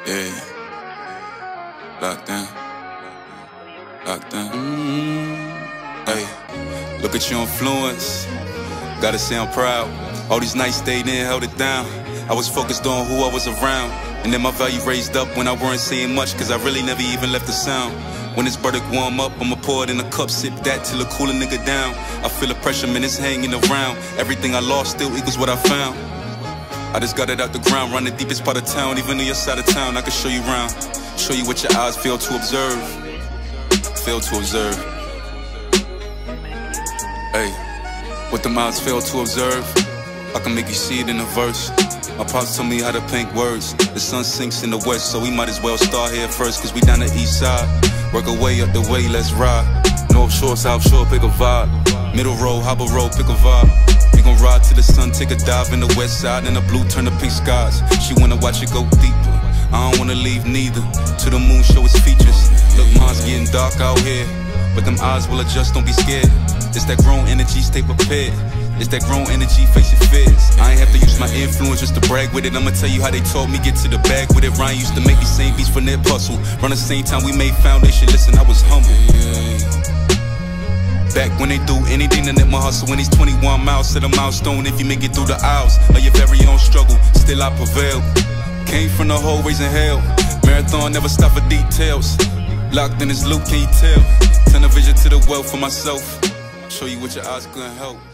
Yeah. Locked in. Locked in. Hey, look at your influence. Gotta say I'm proud. All these nights stayed in, held it down. I was focused on who I was around. And then my value raised up when I weren't saying much, cause I really never even left a sound. When this burdick warm up, I'ma pour it in a cup, sip that till it cool a nigga down. I feel the pressure, man, it's hanging around. Everything I lost still equals what I found. I just got it out the ground, run the deepest part of town. Even on your side of town, I can show you around. Show you what your eyes fail to observe. Fail to observe. Hey, what them eyes fail to observe, I can make you see it in a verse. My pops told me how to paint words. The sun sinks in the west, so we might as well start here first, cause we down the east side. Work our way up the way, let's ride. North Shore, South Shore, pick a vibe. Middle road, Harbor Road, pick a vibe. We gon' ride to the sun, take a dive in the west side, and the blue turn to pink skies. She wanna watch it go deeper, I don't wanna leave neither. To the moon, show its features. Look, mine's getting dark out here, but them eyes will adjust, don't be scared. It's that grown energy, stay prepared. It's that grown energy, face your fears. I ain't have to use my influence just to brag with it. I'ma tell you how they taught me, get to the bag with it. Ryan used to make these same beats for Nip Hustle. Run the same time we made foundation, listen, I was humble. Back when they do anything to nip my hustle. When these 21 miles set a milestone. If you make it through the aisles of your very own struggle, still I prevail. Came from the hallways in hell. Marathon never stop for details. Locked in this loop, can you tell? Turn the vision to the wealth for myself. Show you what your eyes couldn't help.